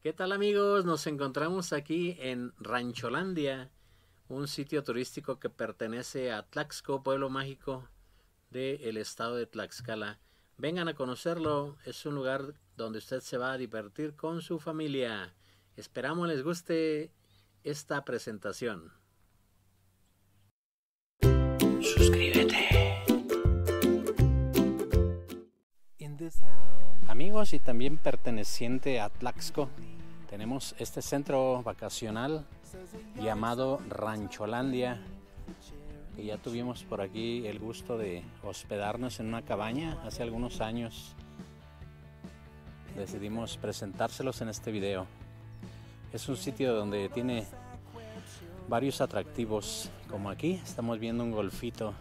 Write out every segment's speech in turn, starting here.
¿Qué tal amigos? Nos encontramos aquí en Rancholandia, un sitio turístico que pertenece a Tlaxco, pueblo mágico del estado de Tlaxcala. Vengan a conocerlo, es un lugar donde usted se va a divertir con su familia. Esperamos les guste esta presentación. Suscríbete. Amigos, y también perteneciente a Tlaxco, tenemos este centro vacacional llamado Rancholandia, que ya tuvimos por aquí el gusto de hospedarnos en una cabaña hace algunos años. Decidimos presentárselos en este video. Es un sitio donde tiene varios atractivos, como aquí estamos viendo un golfito.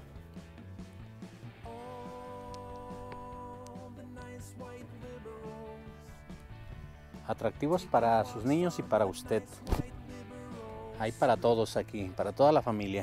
Atractivos para sus niños y para usted. Hay para todos aquí, para toda la familia.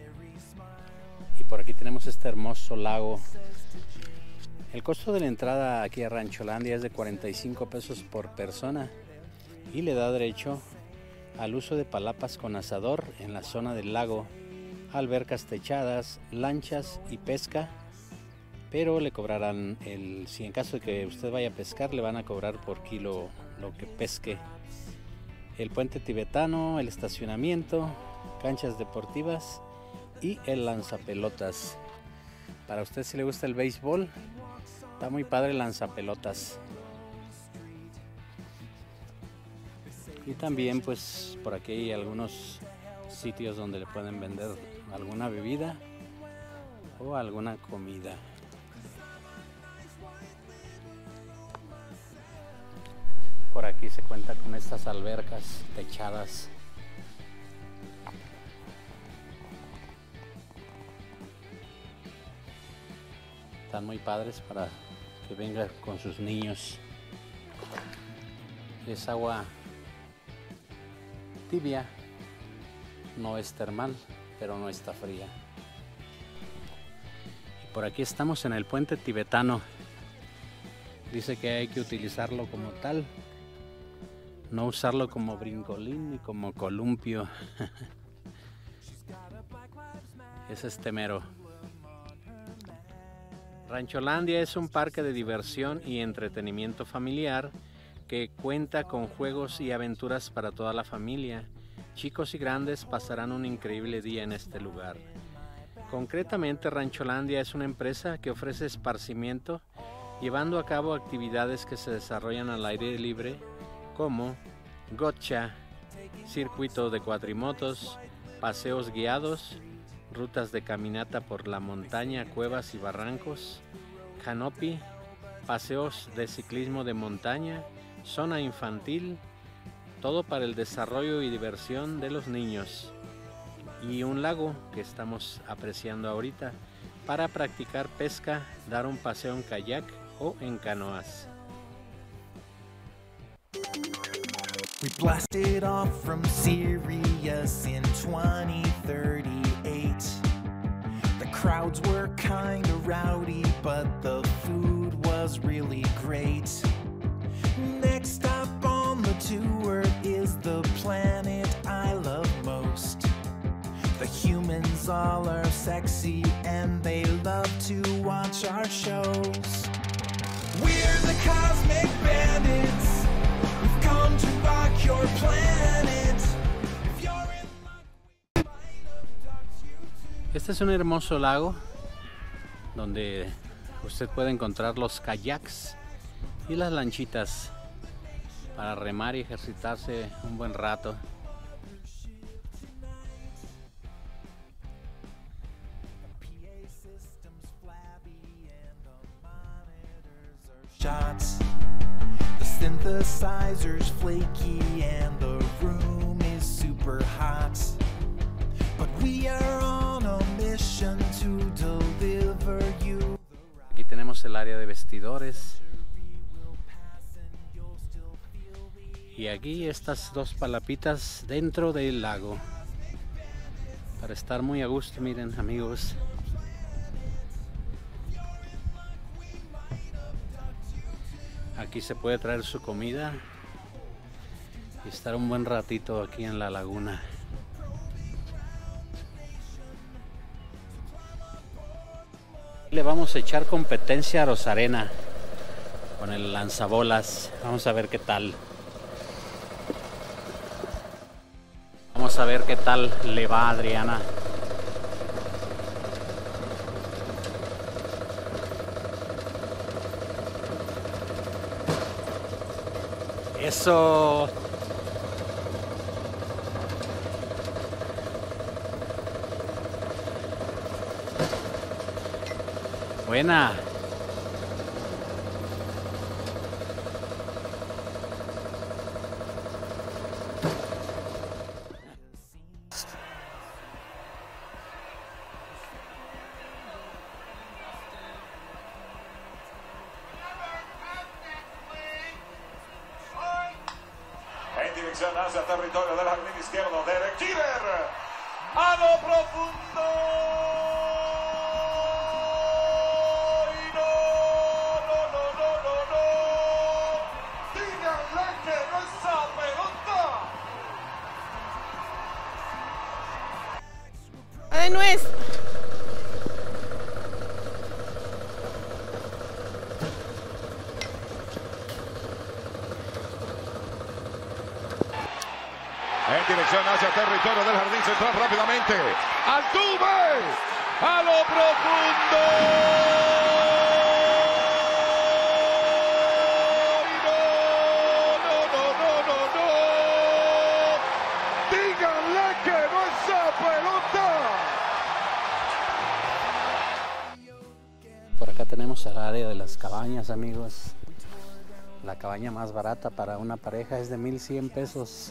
Y por aquí tenemos este hermoso lago. El costo de la entrada aquí a Rancholandia es de 45 pesos por persona y le da derecho al uso de palapas con asador en la zona del lago, albercas techadas, lanchas y pesca. Pero le cobrarán, si en caso de que usted vaya a pescar, le van a cobrar por kilo lo que pesque. El puente tibetano, el estacionamiento, canchas deportivas y el lanzapelotas. Para usted, si le gusta el béisbol, está muy padre el lanzapelotas. Y también pues por aquí hay algunos sitios donde le pueden vender alguna bebida o alguna comida. Por aquí se cuenta con estas albercas techadas. Están muy padres para que venga con sus niños. Es agua tibia, no es termal, pero no está fría. Y por aquí estamos en el puente tibetano. Dice que hay que utilizarlo como tal, no usarlo como brincolín ni como columpio. Ese es mero. Rancholandia es un parque de diversión y entretenimiento familiar que cuenta con juegos y aventuras para toda la familia. Chicos y grandes pasarán un increíble día en este lugar. Concretamente, Rancholandia es una empresa que ofrece esparcimiento, llevando a cabo actividades que se desarrollan al aire libre, como gotcha, circuito de cuatrimotos, paseos guiados, rutas de caminata por la montaña, cuevas y barrancos, canopy, paseos de ciclismo de montaña, zona infantil, todo para el desarrollo y diversión de los niños. Y un lago que estamos apreciando ahorita para practicar pesca, dar un paseo en kayak o en canoas. We blasted off from Sirius in 2038. The crowds were kinda rowdy, but the food was really great. Next up on the tour is the planet I love most. The humans all are sexy and they love to watch our shows. We're the Cosmic Bandits. We've come to rock your planet. If you're in luck, we might abduct you too. Este es un hermoso lago donde usted puede encontrar los kayaks y las lanchitas para remar y ejercitarse un buen rato. Shots. The synthesizer's flaky and the room is super hot. But we are on a mission to deliver you. Aquí tenemos el área de vestidores. Y aquí estas dos palapitas dentro del lago. Para estar muy a gusto, miren amigos. Aquí se puede traer su comida y estar un buen ratito aquí en la laguna. Le vamos a echar competencia a Rosarena con el lanzabolas. Vamos a ver qué tal. Vamos a ver qué tal le va a Adriana. Eso. Buena. En dirección hacia territorio del jardín izquierdo, Derek Jeter. A lo profundo. Y no. Díganle que no es esa pelota. ¡Ay, no es! En dirección hacia territorio del jardín central rápidamente. Altuve. A lo profundo. Y no. Díganle que no es esa pelota. Por acá tenemos el área de las cabañas, amigos. La cabaña más barata para una pareja es de 1,100 pesos.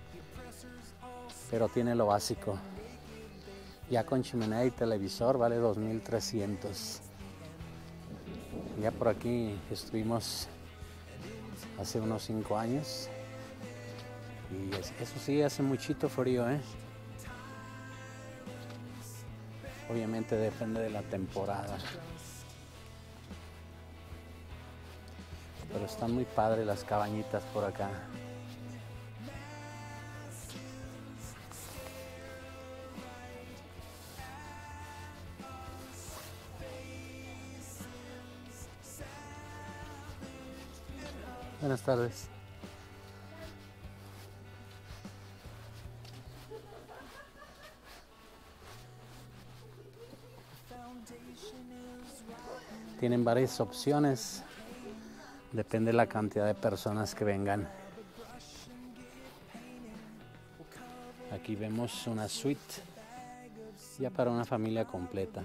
Pero tiene lo básico. Ya con chimenea y televisor vale 2,300. Ya por aquí estuvimos hace unos 5 años. Y eso sí, hace muchito frío, ¿eh? Obviamente depende de la temporada. Pero están muy padres las cabañitas por acá. Buenas tardes. Tienen varias opciones. Depende de la cantidad de personas que vengan. Aquí vemos una suite ya para una familia completa.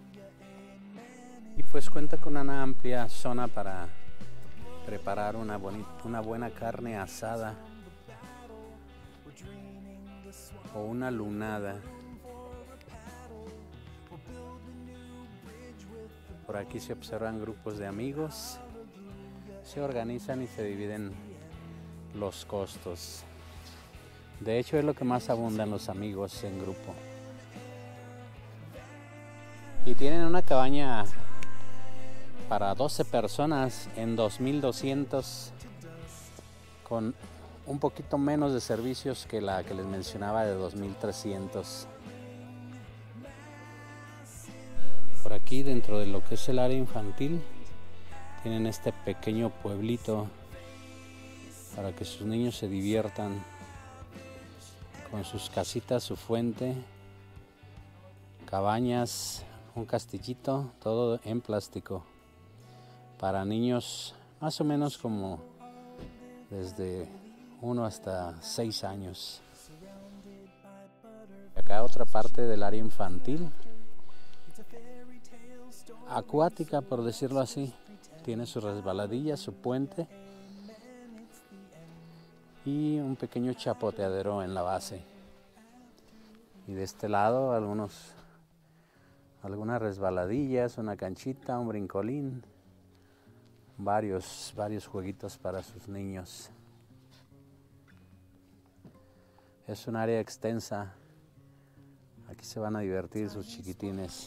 Y pues cuenta con una amplia zona para preparar una buena carne asada o una lunada. Por aquí se observan grupos de amigos, se organizan y se dividen los costos. De hecho es lo que más abundan los amigos en grupo. Y tienen una cabaña para 12 personas en 2,200, con un poquito menos de servicios que la que les mencionaba de 2,300. Por aquí, dentro de lo que es el área infantil, tienen este pequeño pueblito para que sus niños se diviertan con sus casitas, su fuente, cabañas, un castillito, todo en plástico. Para niños más o menos como desde 1 hasta 6 años. Acá otra parte del área infantil, acuática por decirlo así. Tiene su resbaladilla, su puente y un pequeño chapoteadero en la base. Y de este lado algunas resbaladillas, una canchita, un brincolín. Varios jueguitos para sus niños. Es un área extensa. Aquí se van a divertir sus chiquitines.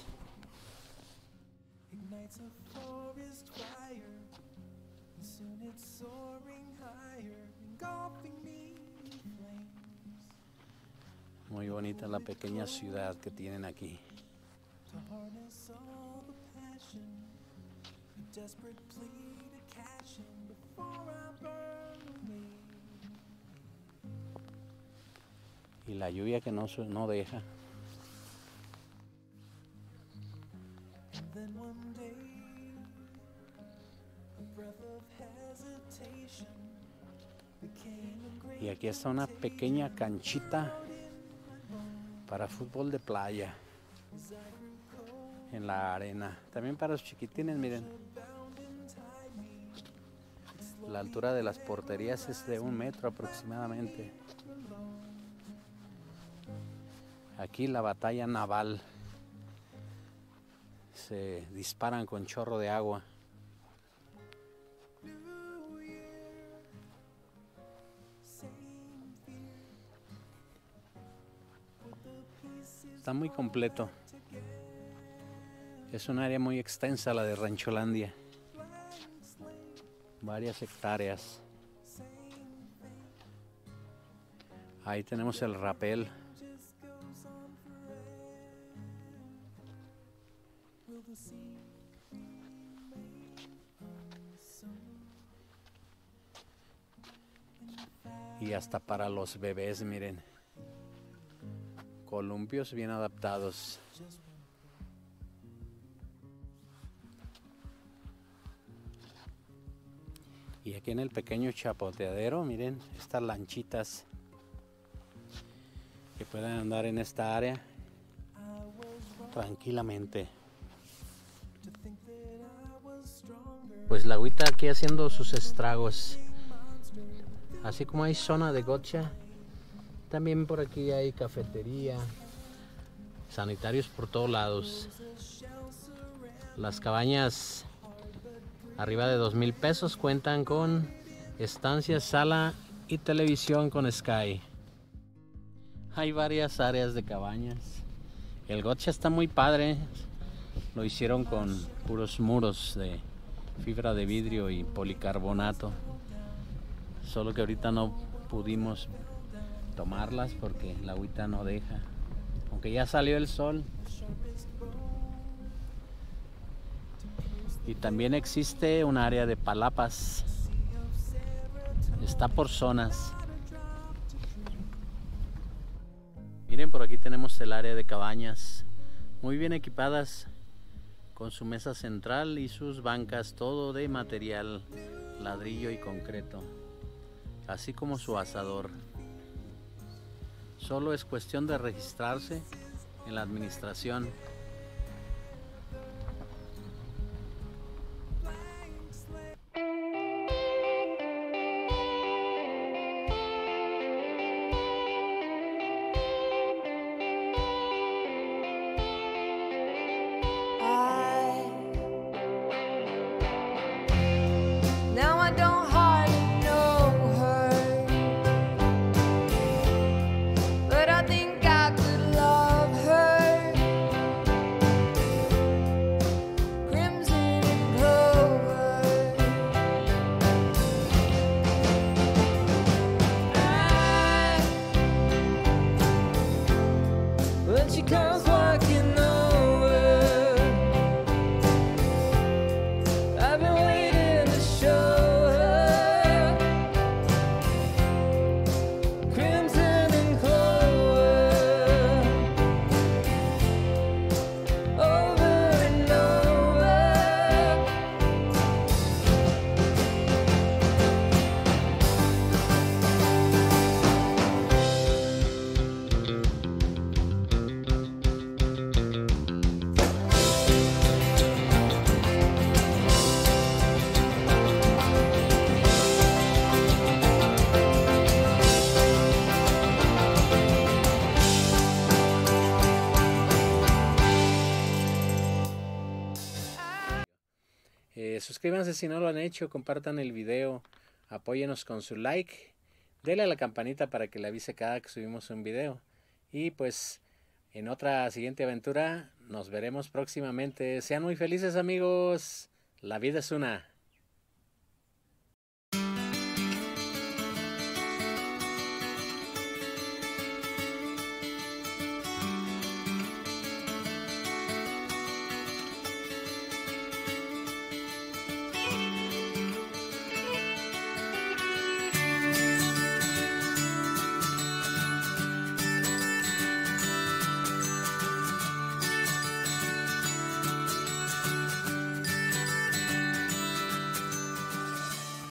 Muy bonita la pequeña ciudad que tienen aquí. Y la lluvia que no deja. Y aquí está una pequeña canchita para fútbol de playa en la arena. También para los chiquitines, miren. La altura de las porterías es de 1 metro aproximadamente. Aquí la batalla naval. Se disparan con chorro de agua. Está muy completo. Es un área muy extensa la de Rancholandia. Varias hectáreas. Ahí tenemos el rapel. Y hasta para los bebés, miren. Columpios bien adaptados. Y aquí en el pequeño chapoteadero, miren, estas lanchitas que pueden andar en esta área tranquilamente. Pues la agüita aquí haciendo sus estragos. Así como hay zona de gotcha, también por aquí hay cafetería, sanitarios por todos lados. Las cabañas arriba de 2,000 pesos cuentan con estancia, sala y televisión con Sky. Hay varias áreas de cabañas. El gotcha está muy padre. Lo hicieron con puros muros de fibra de vidrio y policarbonato. Solo que ahorita no pudimos tomarlas porque la agüita no deja. Aunque ya salió el sol. Y también existe un área de palapas. Está por zonas. Miren, por aquí tenemos el área de cabañas. Muy bien equipadas. Con su mesa central y sus bancas. Todo de material, ladrillo y concreto. Así como su asador. Solo es cuestión de registrarse en la administración. Now I don't hardly know her, but I think I could love her. Crimson and clover. When she comes walking over, I've been waiting to show her. Crimson and clover, over and over. Suscríbanse si no lo han hecho, compartan el video, apóyenos con su like, denle a la campanita para que le avise cada que subimos un video. Y pues en otra siguiente aventura nos veremos próximamente. Sean muy felices, amigos. La vida es una.